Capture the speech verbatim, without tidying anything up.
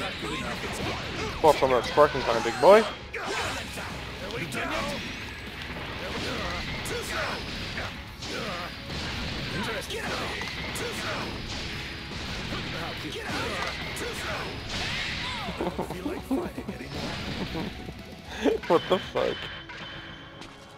Spot on that sparking kind of big boy. What the fuck?